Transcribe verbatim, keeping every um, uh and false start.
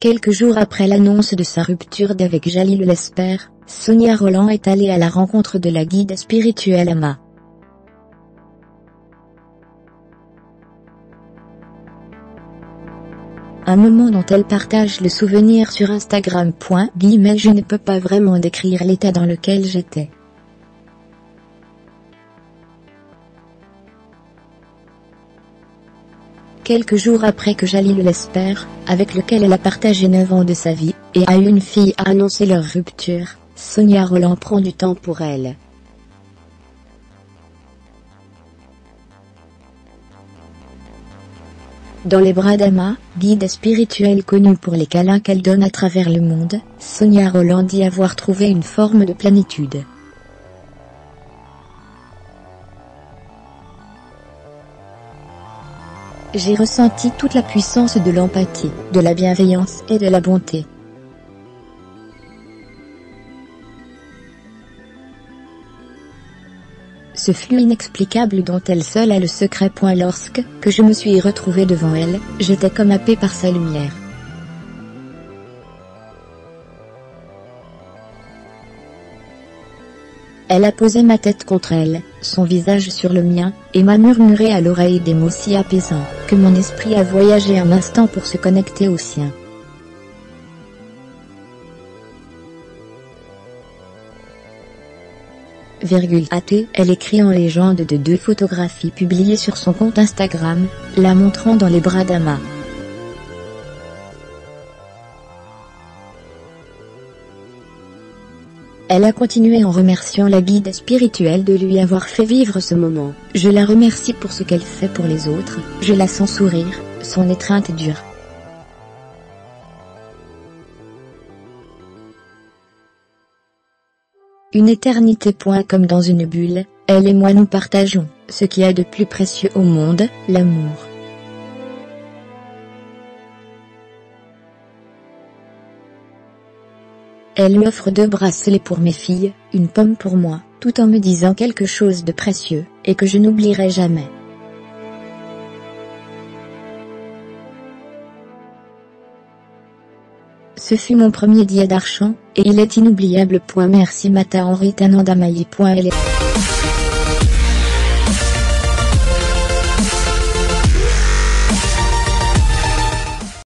Quelques jours après l'annonce de sa rupture d'avec Jalil Lesper, Sonia Rolland est allée à la rencontre de la guide spirituelle Ama. Un moment dont elle partage le souvenir sur Instagram. Je ne peux pas vraiment décrire l'état dans lequel j'étais. Quelques jours après que Jalil Lesper, avec lequel elle a partagé neuf ans de sa vie, et a eu une fille, a annoncé leur rupture, Sonia Rolland prend du temps pour elle. Dans les bras d'Ama, guide spirituelle connue pour les câlins qu'elle donne à travers le monde, Sonia Rolland dit avoir trouvé une forme de plénitude. J'ai ressenti toute la puissance de l'empathie, de la bienveillance et de la bonté. Ce flux inexplicable dont elle seule a le secret. Lorsque que je me suis retrouvée devant elle, j'étais comme happée par sa lumière. Elle a posé ma tête contre elle, son visage sur le mien, et m'a murmuré à l'oreille des mots si apaisants, que mon esprit a voyagé un instant pour se connecter au sien. Virgule A T, elle écrit en légende de deux photographies publiées sur son compte Instagram, la montrant dans les bras d'Ama. Elle a continué en remerciant la guide spirituelle de lui avoir fait vivre ce moment. Je la remercie pour ce qu'elle fait pour les autres, je la sens sourire, son étreinte dure. Une éternité. Comme dans une bulle, elle et moi nous partageons, ce qu'il y a de plus précieux au monde, l'amour. Elle lui offre deux bracelets pour mes filles, une pomme pour moi, tout en me disant quelque chose de précieux, et que je n'oublierai jamais. Ce fut mon premier Dia d'Argent, et il est inoubliable. Merci Mata Henri Tanandamayi.